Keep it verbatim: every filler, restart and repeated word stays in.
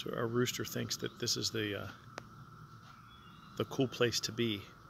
So our rooster thinks that this is the uh, the cool place to be.